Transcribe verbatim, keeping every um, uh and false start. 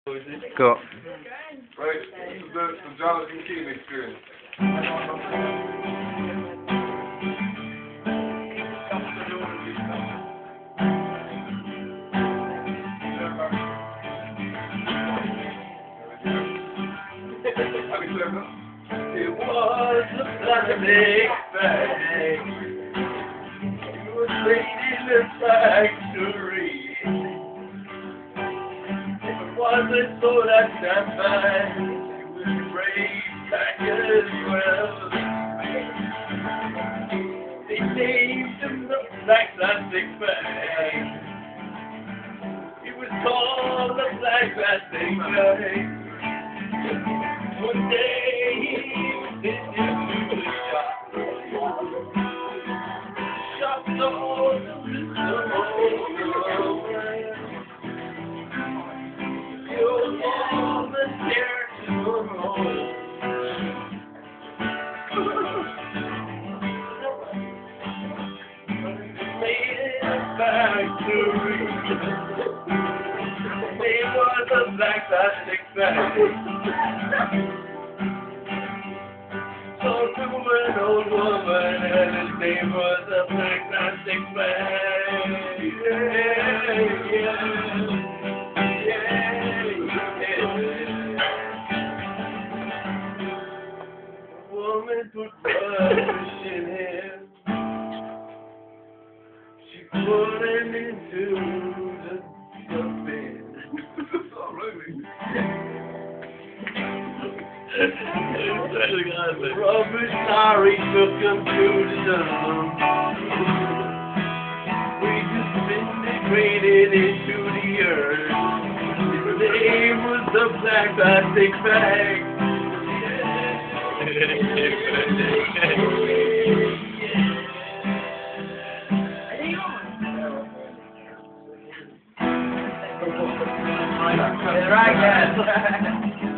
Go. Right, this is the, the Jonathan Keanes experience. It was a plastic bag. It was made in a factory. It wasn't so that that bag. It was raised back as well. They named him the black plastic bag. It was called the black plastic bag. One day he was into the shop. Shop sold the the old woman stared to her home. Made in a factory. It was a black plastic bag. So to an old woman, and his name was a black plastic bag. Yeah, yeah, yeah, yeah. A woman put rubbish in him. She put him into the, the bin. Rubbish lorry took him to the dump. We just disintegrated into the earth. His name was the black plastic bag. Right, guys.